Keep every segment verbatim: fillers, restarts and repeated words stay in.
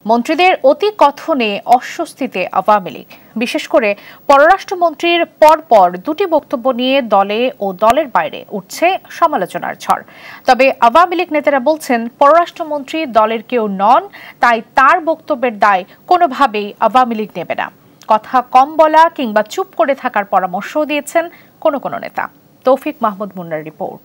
মন্ত্রীদের অতি কথনে অস্বস্তিতে আওয়ামী লীগ, বিশেষ করে পররাষ্ট্রমন্ত্রীর পরপর দুটি বক্তব্য নিয়ে দলে ও দলের বাইরে উঠছে সমালোচনার ঝড়। তবে আওয়ামী লীগ নেতারা বলছেন, পররাষ্ট্রমন্ত্রী দলের কেউ নন, তাই তার বক্তব্যের দায় কোনোভাবেই আওয়ামী লীগ নেবে না। কথা কম বলা কিংবা চুপ করে থাকার পরামর্শও দিয়েছেন কোনো কোনো নেতা। তৌফিক মাহমুদ মুন্নার রিপোর্ট।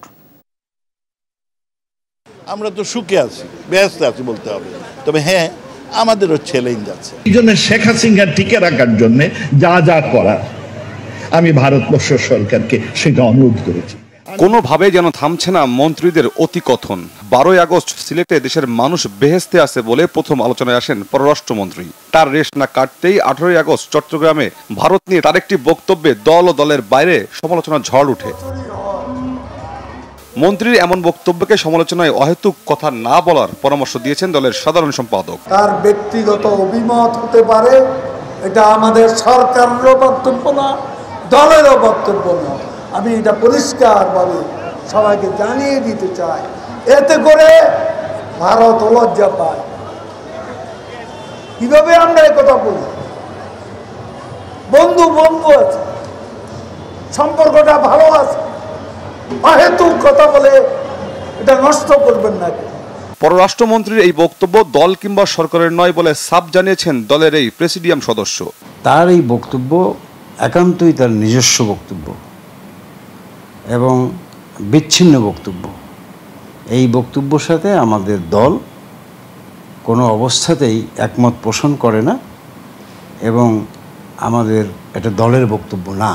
আমরা তো সুখে আছি, ব্যস্ত আছি বলতে হবে, তবে হ্যাঁ আমাদেরও চ্যালেঞ্জ আছে। এই জন্য শেখ হাসিনা টিকে রাখার জন্য যা যা করার আমি ভারতবর্ষ সরকারকে সেটা অনুরোধ করেছি। কোনোভাবে যেন থামছে না মন্ত্রীদের অতিকথন। বারোই আগস্ট সিলেটে দেশের মানুষ বেহেস্তে আছে বলে প্রথম আলোচনায় আসেন পররাষ্ট্রমন্ত্রী। তার রেশ না কাটতেই আঠারোই আগস্ট চট্টগ্রামে ভারত নিয়ে তার একটি বক্তব্যে দল ও দলের বাইরে সমালোচনার ঝড় উঠে। মন্ত্রীর এমন বক্তব্যকে সমালোচনায় অহেতুক কথা না বলার পরামর্শ দিয়েছেন দলের সাধারণ সম্পাদক। তার ব্যক্তিগত অভিমত হতে পারে, এটা আমাদের সরকারেরও বক্তব্য না, দলেরও বক্তব্য না। আমি এটা পরিষ্কারভাবে সবাইকে জানিয়ে দিতে চাই, এতে করে ভারত লজ্জা পায়। কিভাবে আমরা একথা বলি? বন্ধু বন্ধু আছে, সম্পর্কটা ভালো আছে, অহেতুক কথা বলে এটা নষ্ট করবেন না। পররাষ্ট্রমন্ত্রীর এই বক্তব্য দল কিংবা সরকারের নয় বলে সাফ জানিয়েছেন দলের এই প্রেসিডিয়াম সদস্য। তার এই বক্তব্য একান্তই তার নিজস্ব বক্তব্য এবং বিচ্ছিন্ন বক্তব্য। এই বক্তব্যের সাথে আমাদের দল কোনো অবস্থাতেই একমত পোষণ করে না এবং আমাদের এটা দলের বক্তব্য না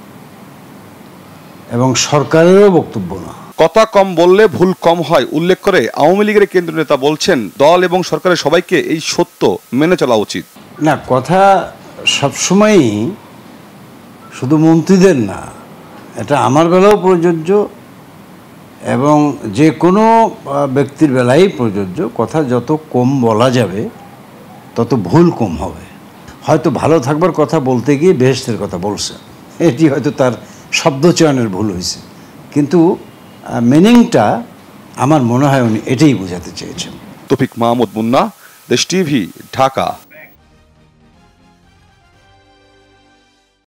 এবং সরকারেরও বক্তব্য না। কথা কম বললে ভুল কম হয় উল্লেখ করে আওয়ামী লীগের কেন্দ্রীয় নেতা বলছেন, দল এবং সরকারের সবাইকে এই সত্য মেনে চলা উচিত। না, কথা সবসময়ই শুধু মন্ত্রীদের না, এটা আমার বেলাও প্রযোজ্য এবং যে কোনো ব্যক্তির বেলায় প্রযোজ্য। কথা যত কম বলা যাবে তত ভুল কম হবে। হয়তো ভালো থাকবার কথা বলতে গিয়ে বেহেশতের কথা বলছে, এটি হয়তো তার শব্দচয়নের ভুল হয়েছে, কিন্তু মিনিংটা আমার মনে হয় উনি এটাই বোঝাতে চেয়েছেন। তৌফিক মাহমুদ মুন্না, দেশ টিভি, ঢাকা।